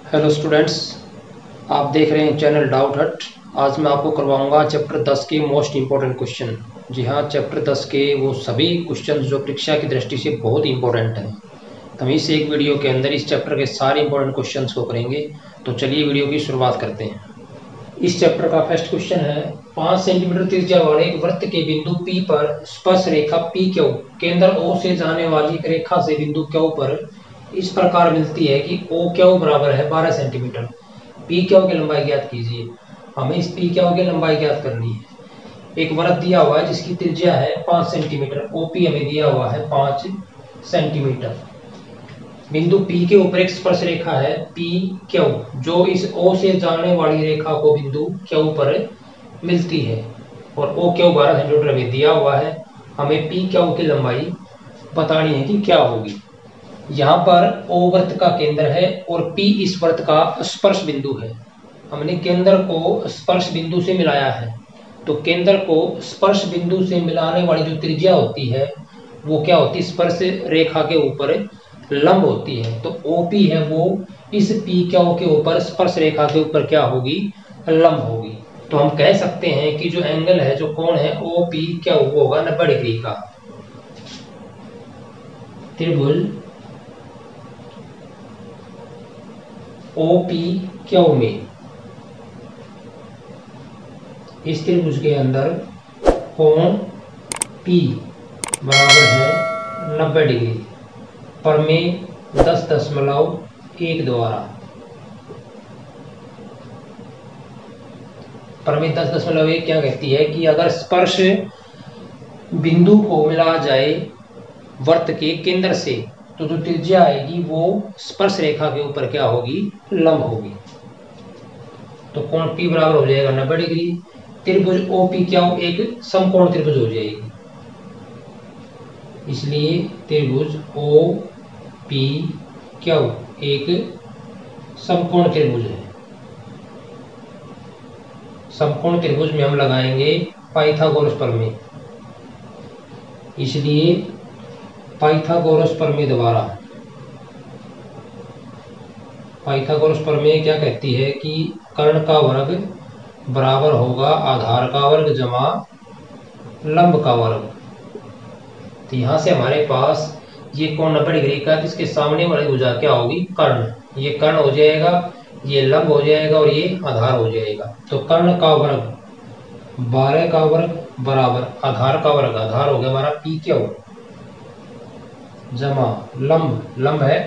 Hello students, आप देख रहे हैं चैनल डाउट हट। आज मैं आपको करवाऊंगा चैप्टर 10 के मोस्ट इम्पोर्टेंट क्वेश्चन। जी हाँ, चैप्टर 10 के वो सभी क्वेश्चन जो परीक्षा की दृष्टि से बहुत इंपॉर्टेंट हैं। तो हम इस एक वीडियो के अंदर इस चैप्टर के सारे इंपॉर्टेंट क्वेश्चन को करेंगे। तो चलिए वीडियो की शुरुआत करते हैं। इस चैप्टर का फर्स्ट क्वेश्चन है, 5 सेंटीमीटर त्रिज्या वाले एक वृत्त के बिंदु P पर स्पर्श रेखा PQ केंद्र O से जाने वाली एक रेखा से बिंदु Q पर इस प्रकार मिलती है कि OQ बराबर है 12 सेंटीमीटर। PQ की लंबाई ज्ञात कीजिए। हमें इस PQ की लंबाई ज्ञात करनी है। एक वृत्त दिया हुआ है जिसकी त्रिज्या है 5 सेंटीमीटर, OP हमें दिया हुआ है 5 सेंटीमीटर। बिंदु P के ऊपर एक स्पर्श रेखा है PQ जो इस O से जाने वाली रेखा को बिंदु Q पर मिलती है और OQ 12 सेंटीमीटर में दिया हुआ है। हमें PQ की लंबाई बतानी है कि क्या होगी। यहाँ पर O वृत्त का केंद्र है और P इस वृत्त का स्पर्श बिंदु है। हमने केंद्र को स्पर्श बिंदु से मिलाया है, तो केंद्र को स्पर्श बिंदु से मिलाने वाली जो त्रिज्या होती है वो क्या होती है, स्पर्श रेखा के ऊपर लंब होती है। तो OP है वो इस PQ के ऊपर स्पर्श रेखा के ऊपर क्या होगी, लंब होगी। तो हम कह सकते हैं कि जो एंगल है, जो कोण है OPQ वो होगा 90 डिग्री का। त्रिभुज OPQ में इस त्रिभुज के अंदर कोण P बराबर है 90 डिग्री पर में 10.1 द्वारा। परमेय 10.1 क्या कहती है कि अगर स्पर्श बिंदु को मिला जाए वृत्त के केंद्र से तो जो त्रिज्या आएगी वो स्पर्श रेखा के ऊपर क्या होगी, लंब होगी। तो कोण P बराबर हो जाएगा 90 डिग्री। त्रिभुज OPQ एक समकोण त्रिभुज हो जाएगी, इसलिए त्रिभुज OPQ एक समकोण त्रिभुज है। समकोण त्रिभुज में हम लगाएंगे पाइथागोरस प्रमेय, इसलिए पाइथागोरस प्रमेय द्वारा, पाइथागोरस प्रमेय क्या कहती है कि कर्ण का वर्ग बराबर होगा आधार का वर्ग जमा लंब का वर्ग। तो यहाँ से हमारे पास ये कोण 90 डिग्री का, इसके सामने वाली भुजा क्या होगी, कर्ण। ये कर्ण हो जाएगा, ये लंब हो जाएगा और ये आधार हो जाएगा। तो कर्ण का वर्ग 12 का वर्ग बराबर आधार का वर्ग, आधार हो गया हमारा PQ जमा लंब, लंब है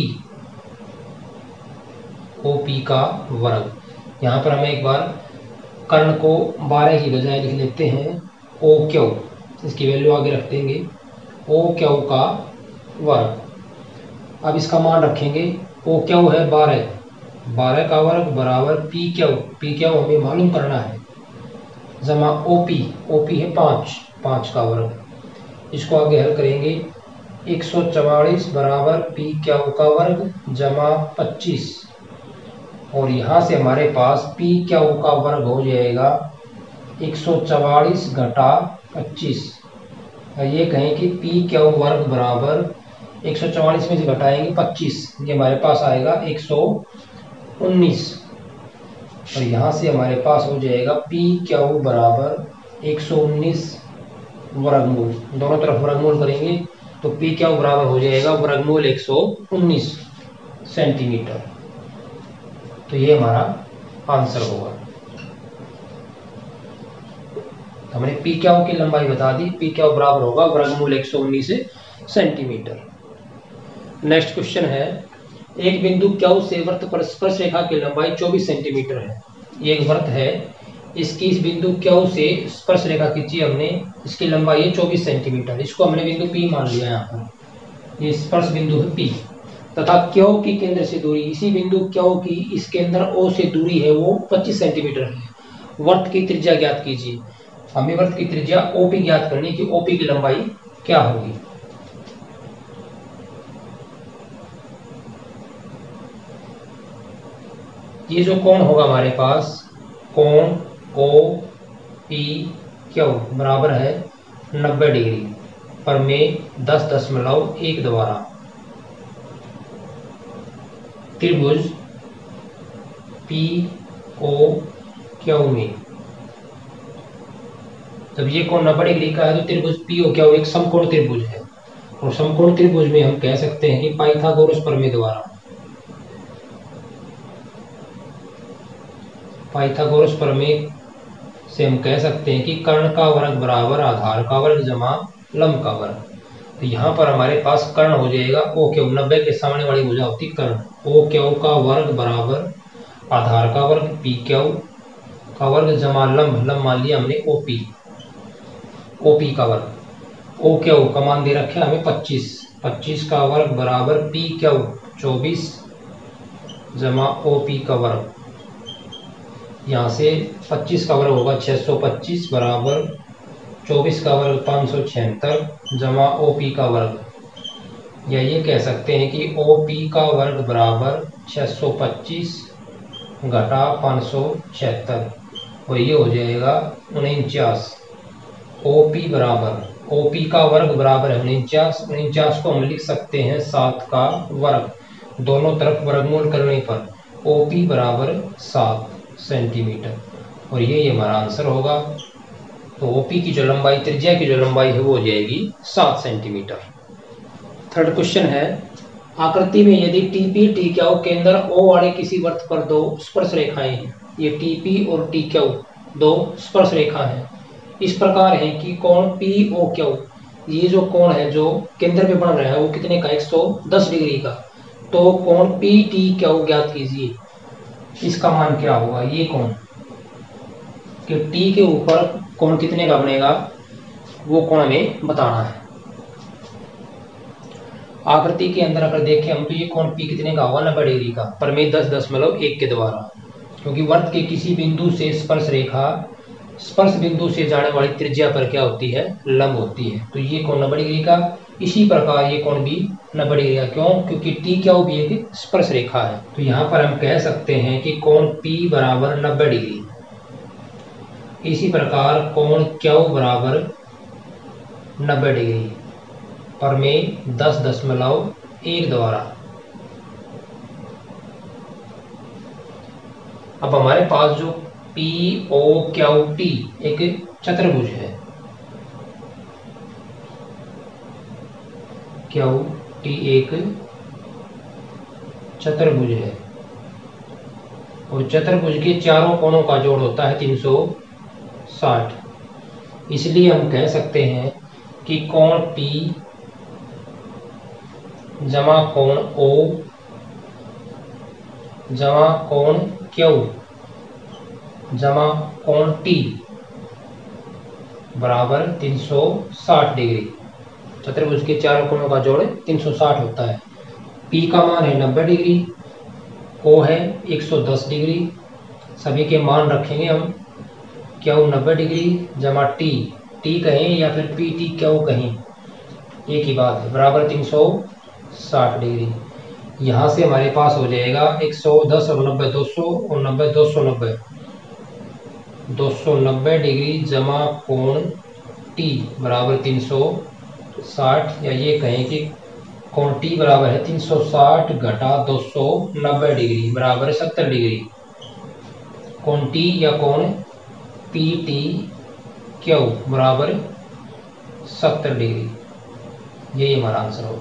OP का वर्ग। यहाँ पर हमें एक बार कर्ण को 12 की बजाय लिख लेते हैं OQ, इसकी वैल्यू आगे रख देंगे OQ का वर्ग। अब इसका मान रखेंगे, OQ है 12 का वर्ग बराबर PQ हमें मालूम करना है, जमा OP है 5 का वर्ग। इसको आगे हल करेंगे, 144 बराबर PQ का वर्ग जमा 25 और यहाँ से हमारे पास PQ का वर्ग हो जाएगा 144 घटा 25। ये कहें कि PQ वर्ग बराबर 144 में से घटाएंगे 25, ये हमारे पास आएगा 119 और यहाँ से हमारे पास हो जाएगा PQ बराबर 119 वर्गमूल। दोनों तरफ वर्गमूल करेंगे तो PQ बराबर हो जाएगा वर्गमूल 119 सेंटीमीटर। तो ये हमारा आंसर होगा। हमने PQ की लंबाई बता दी, PQ बराबर होगा वर्गमूल 119 सेंटीमीटर। नेक्स्ट क्वेश्चन है, एक बिंदु Q से वृत्त पर स्पर्श रेखा की लंबाई 24 सेंटीमीटर है। ये एक वृत्त है, इसकी इस बिंदु Q से स्पर्श रेखा खींची हमने, इसकी लंबाई है 24 सेंटीमीटर। इसको हमने बिंदु P मान लिया। यहाँ पर ये स्पर्श बिंदु है P तथा Q की केंद्र से दूरी, इसी बिंदु Q की इस केंद्र O से दूरी है वो 25 सेंटीमीटर है। वृत्त की त्रिज्या ज्ञात कीजिए। हमें वृत्त की त्रिज्या OP ज्ञात करनी कि OP की लंबाई क्या होगी। ये जो कोण होगा हमारे पास, कोण OPQ बराबर है 90 डिग्री पर में 10.1 द्वारा। त्रिभुज पी ओ क्यू में। जब ये कोण 90 डिग्री का है तो त्रिभुज पी ओ क्यू एक समकोण त्रिभुज है, और समकोण त्रिभुज में हम कह सकते हैं कि पाइथागोरस प्रमेय द्वारा, पाइथागोरस प्रमेय से हम कह सकते हैं कि कर्ण का वर्ग बराबर आधार का वर्ग जमा लंब का वर्ग। तो यहाँ पर हमारे पास कर्ण हो जाएगा ओ क्यू, 90 के सामने वाली भुजा होती कर्ण, ओ क्यू का वर्ग बराबर आधार का वर्ग पी क्यू का वर्ग जमा लंब, लंब मान लिया हमने ओपी, ओपी का वर्ग। ओ क्यू का मान दे रखे हमें 25, 25 का वर्ग बराबर पी क्यू 24 जमा ओपी का वर्ग। यहाँ से 25 का वर्ग होगा 625 बराबर 24 का वर्ग 576 जमा ओपी का वर्ग। या ये कह सकते हैं कि ओपी का वर्ग बराबर 625 घटा 576, और ये हो जाएगा 49। ओपी बराबर, ओपी का वर्ग बराबर है 49, 49 को हम लिख सकते हैं 7 का वर्ग, दोनों तरफ वर्गमूल करने पर ओपी बराबर 7 सेंटीमीटर, और ये हमारा आंसर होगा। तो ओपी की जो लंबाई, त्रिज्या की जो लंबाई है वो हो जाएगी 7 सेंटीमीटर। थर्ड क्वेश्चन है, आकृति में यदि टीपी टी क्यू केंद्र ओ वाले किसी वृत्त पर दो स्पर्श रेखाएं हैं, ये टीपी और टी क्यू दो स्पर्श रेखा हैं, इस प्रकार है कि कोण पी ओ क्यू, ये जो कोण है जो केंद्र पे बन रहा है वो कितने का, 110 डिग्री का। तो कोण पी टी क्यू ज्ञात कीजिए, इसका मान क्या होगा। ये कोण कि टी के ऊपर कोण कितने का बनेगा वो कोण हमें बताना है। आकृति के अंदर अगर देखें हम तो ये कोण पी कितने का होगा, 90 डिग्री का, प्रमेय 10.1 के द्वारा, क्योंकि वृत्त के किसी बिंदु से स्पर्श रेखा स्पर्श बिंदु से जाने वाली त्रिज्या पर क्या होती है, लंब होती है। तो ये कोण 90 डिग्री का, इसी प्रकार ये कोण भी 90 डिग्री का। क्यों, क्योंकि टी क्यू भी एक स्पर्श रेखा है। तो यहाँ पर हम कह सकते हैं कि कोण P बराबर 90 डिग्री, इसी प्रकार कोण Q बराबर 90 डिग्री, प्रमेय 10.1 द्वारा। अब हमारे पास जो पी ओ क्यू टी एक चतुर्भुज है, क्यू टी एक चतुर्भुज है, और चतुर्भुज के चारों कोणों का जोड़ होता है 360। इसलिए हम कह सकते हैं कि कोण P जमा कोण O जमा कोण Q जमा कोण T बराबर 360 डिग्री। चतुर्भुज के चारों कोणों का जोड़ 360 होता है। P का मान है 90 डिग्री, O है 110 डिग्री, सभी के मान रखेंगे हम। Q 90 डिग्री जमा T, T कहें या फिर PT Q कहें, एक ही बात है, बराबर 360 डिग्री। यहाँ से हमारे पास हो जाएगा 110 और 90 200 और 90 290, 290 डिग्री जमा कोण T बराबर 360, या ये कहें कि कोण T बराबर है 360 घटा 290 डिग्री बराबर 70 डिग्री। कोण T या कोण PT Q बराबर 70 डिग्री, यही हमारा आंसर होगा।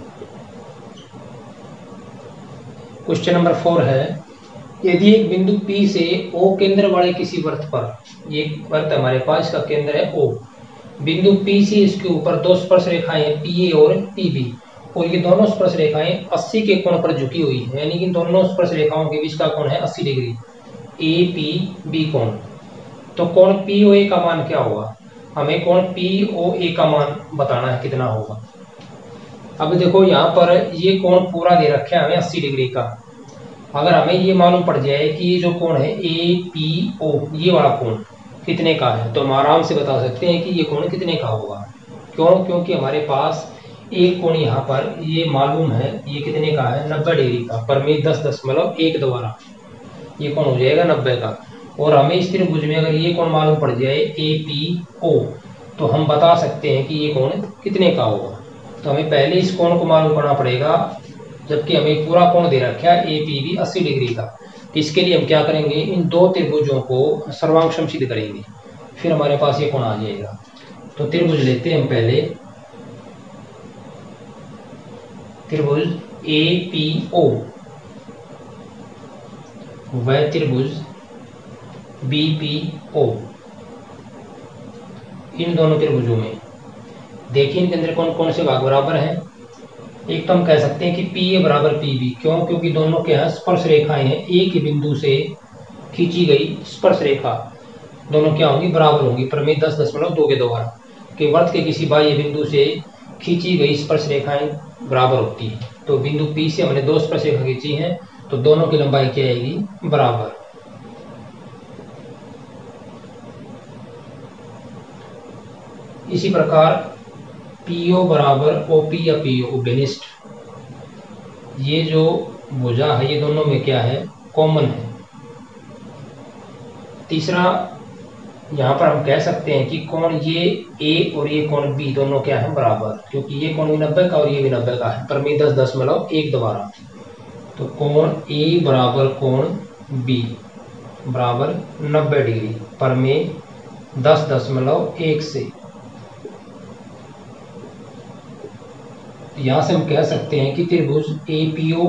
क्वेश्चन नंबर 4 है, यदि एक बिंदु P से O केंद्र वाले किसी वृत्त पर, ये वृत्त हमारे पास का केंद्र है O, बिंदु P से इसके ऊपर दो स्पर्श रेखाएं PA और PB, और ये दोनों स्पर्श रेखाएं 80 के कोण पर झुकी हुई है, यानी कि दोनों स्पर्श रेखाओं के बीच का कोण है 80 डिग्री, APB कोण। तो कोण POA का मान क्या होगा, हमें कोण POA का मान बताना है कितना होगा। अब देखो यहाँ पर ये कोण पूरा दे रखे हैं हमें 80 डिग्री का। अगर हमें ये मालूम पड़ जाए कि ये जो कोण है APO, ये वाला कोण कितने का है, तो हम आराम से बता सकते हैं कि ये कोण कितने का होगा। क्यों, क्योंकि हमारे पास एक कोण यहाँ पर ये मालूम है, ये कितने का है, 90 डिग्री का, प्रमेय 10.1 द्वारा ये कोण हो जाएगा 90 का। और हमें इस त्रिभुज में अगर ये कोण मालूम पड़ जाए APO, तो हम बता सकते हैं कि ये कोण कितने का होगा। तो हमें पहले इस कोण को मालूम करना पड़ेगा, जबकि हमें पूरा कोण दे रखा है APB 80 डिग्री का। इसके लिए हम क्या करेंगे, इन दो त्रिभुजों को सर्वांग सिद्ध करेंगे, फिर हमारे पास ये कोण आ जाएगा। तो त्रिभुज लेते हैं हम पहले, त्रिभुज APO व त्रिभुज BPO। इन दोनों त्रिभुजों में देखिए इनके अंदर कौन कौन से भाग बराबर हैं। एक तो हम कह सकते हैं कि PA बराबर PB, क्यों, क्योंकि दोनों के यहाँ स्पर्श रेखाएं हैं, एक ही बिंदु से खींची गई स्पर्श रेखा दोनों क्या होंगी, बराबर होंगी, प्रमेय 10.2 के द्वारा कि वृत्त के किसी बाह्य बिंदु से खींची गई स्पर्श रेखाएं बराबर होती है। तो बिंदु P से हमने दो स्पर्श रेखा खींची है, तो दोनों की लंबाई क्या आएगी, बराबर। इसी प्रकार PO बराबर OP या PO उभयनिष्ठ, ये जो भुजा है ये दोनों में क्या है, कॉमन है। तीसरा यहाँ पर हम कह सकते हैं कि कोण ये A और ये कोण B दोनों क्या है, बराबर, क्योंकि ये कोण भी 90 का और ये भी 90 का है, प्रमेय 10.1 द्वारा। तो कोण A बराबर कोण B बराबर 90 डिग्री, प्रमेय 10.1 से। यहाँ से हम कह सकते हैं कि त्रिभुज APO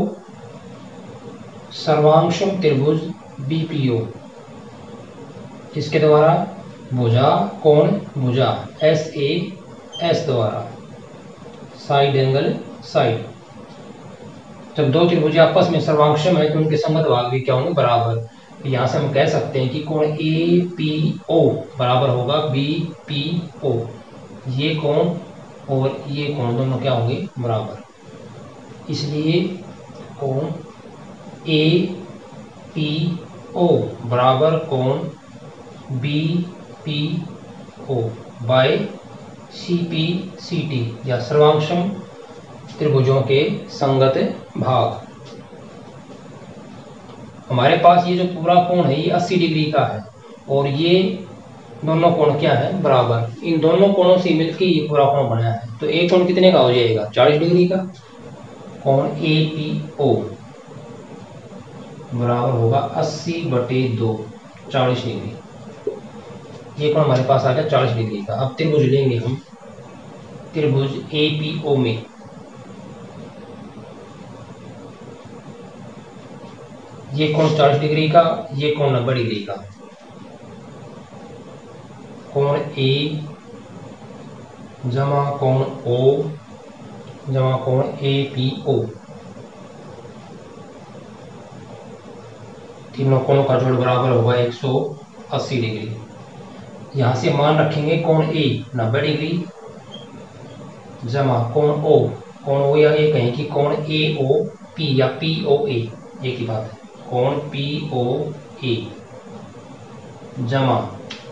सर्वांगसम त्रिभुज BPO, इसके द्वारा भुजा कोण भुजा SAS द्वारा साइड एंगल साइड। जब दो त्रिभुज आपस में सर्वांगसम है तो उनके संगत भाग भी क्या होंगे, बराबर। यहाँ से हम कह सकते हैं कि कोण APO बराबर होगा BPO, ये कोण और ये कोण दोनों क्या होंगे, बराबर। इसलिए कोण APO बराबर कोण BPO बाय CPCT या सर्वांगसम त्रिभुजों के संगत भाग। हमारे पास ये जो पूरा कोण है ये 80 डिग्री का है और ये दोनों कोण क्या है, बराबर। इन दोनों कोणों से मिलकर ये पूरा कोण बना है। तो एक कोण कितने का हो जाएगा, 40 डिग्री का। कोण APO बराबर होगा 80/2, 40 डिग्री। ये कोण हमारे पास आ गया 40 डिग्री का। अब त्रिभुज लेंगे हम, त्रिभुज APO में ये कोण 40 डिग्री का, ये कोण 90 डिग्री का। कोण A जमा कोण O जमा कोण APO, तीनों कोणों का जोड़ बराबर होगा 180 डिग्री। यहाँ से मान रखेंगे कोण A 90 डिग्री जमा कोण O, कोण O या ये कहें कि कोण AOP या POA, एक ही बात है, कोण POA जमा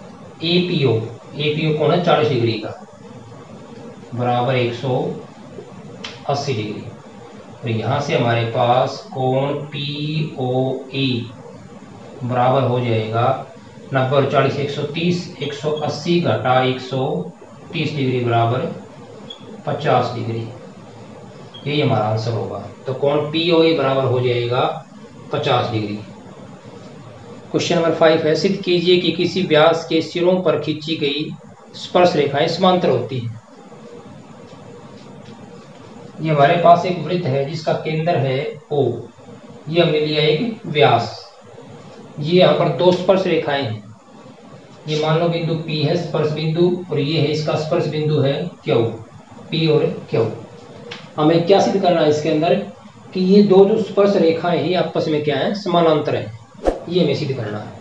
APO कोण है 40 डिग्री का बराबर 180 डिग्री। और यहाँ से हमारे पास कोण POA बराबर हो जाएगा 90 और 40 130, 180 घटा 130 डिग्री बराबर 50 डिग्री। यही हमारा आंसर होगा। तो कोण POA बराबर हो जाएगा 50 डिग्री। क्वेश्चन नंबर 5 है, सिद्ध कीजिए कि किसी व्यास के सिरों पर खींची गई स्पर्श रेखाएं समांतर होती हैं। ये हमारे पास एक वृत्त है जिसका केंद्र है O, ये हमने लिया एक व्यास, ये यहाँ पर दो स्पर्श रेखाएं हैं। ये मान लो बिंदु P है स्पर्श बिंदु और ये है इसका स्पर्श बिंदु है Q, P और Q। हमें क्या सिद्ध करना है इसके अंदर कि ये दो जो स्पर्श रेखाएं हैं आपस में क्या है, समानांतर है। ये हमें सिद्ध करना है।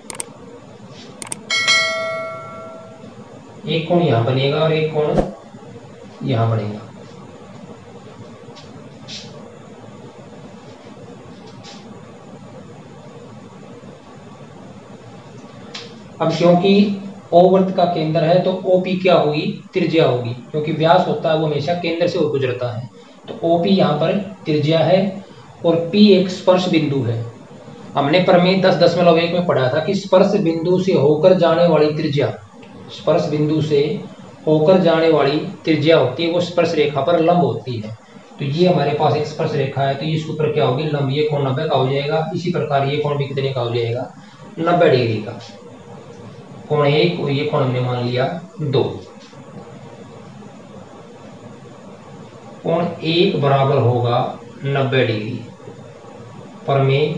एक कोण यहाँ बनेगा और एक कोण यहाँ बनेगा। अब क्योंकि O वृत्त का केंद्र है तो OP क्या होगी, त्रिज्या होगी, क्योंकि व्यास होता है वो हमेशा केंद्र से गुजरता है। तो OP यहाँ पर त्रिज्या है और P एक स्पर्श बिंदु है। हमने प्रमेय 10.1 में पढ़ा था कि स्पर्श बिंदु से होकर जाने वाली त्रिज्या, स्पर्श बिंदु से होकर जाने वाली त्रिज्या होती है वो स्पर्श रेखा पर लंब होती है। तो ये हमारे पास एक स्पर्श रेखा है, तो इसके ऊपर क्या होगी, लंब, ये कोण 90 का हो जाएगा। इसी प्रकार ये कोण भी कितने का हो जाएगा, 90 डिग्री का। कोण 1 और ये कोण हमने मान लिया 2। कोण 1 बराबर होगा 90 डिग्री पर में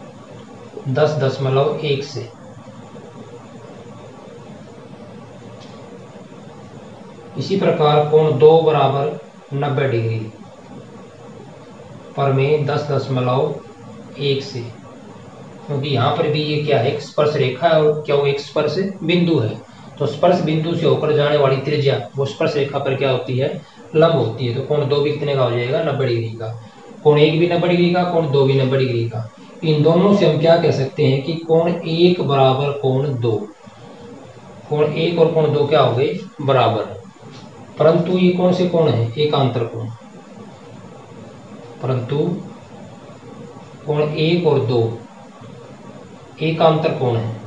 10.1 से। इसी प्रकार कोण 2 बराबर 90 डिग्री पर में 10.1 से, क्योंकि यहाँ पर भी ये क्या है, एक स्पर्श रेखा है और क्या वो एक स्पर्श बिंदु है। तो स्पर्श बिंदु से होकर जाने वाली त्रिज्या वो स्पर्श रेखा पर क्या होती है, लंब होती है। तो कोण 2 भी कितने का हो जाएगा, 90 डिग्री का। कोण 1 भी 90 डिग्री का, कोण 2 भी 90 डिग्री का। इन दोनों से हम क्या कह सकते हैं कि कोण 1 बराबर कोण 2। कोण 1 और कोण 2 क्या हो गए, बराबर। परंतु ये कौन से कोण है, एकांतर कोण। परंतु कोण 1 और 2 एकांतर कोण है।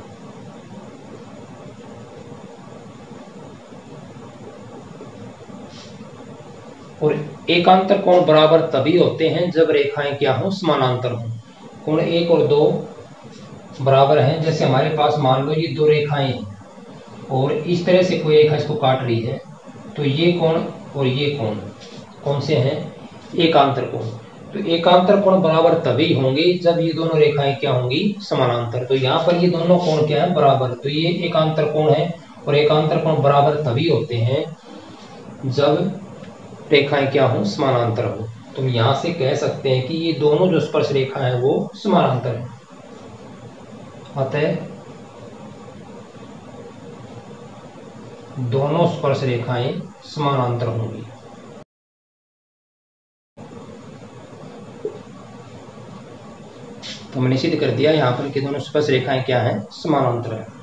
और एकांतर कोण बराबर तभी होते हैं जब रेखाएं क्या हो, समानांतर हो। कोण 1 और 2 बराबर हैं, जैसे हमारे पास मान लो ये दो रेखाएं हैं और इस तरह से कोई रेखा इसको काट रही है, तो ये कोण और ये कोण कौन से हैं, एकांतर कोण। तो एकांतर कोण बराबर तभी होंगे जब ये दोनों रेखाएं क्या होंगी, समानांतर। तो यहाँ पर ये दोनों कोण क्या है, बराबर। तो ये एकांतर कोण है और एकांतर कोण बराबर तभी होते हैं जब रेखाएं क्या हो, समानांतर हो। तो हम यहाँ से कह सकते हैं कि ये दोनों जो स्पर्श रेखा है वो समानांतर है। अतः दोनों स्पर्श रेखाएं समानांतर होंगी। तो मैंने सिद्ध कर दिया यहाँ पर कि दोनों स्पर्श रेखाएं क्या हैं, समानांतर है।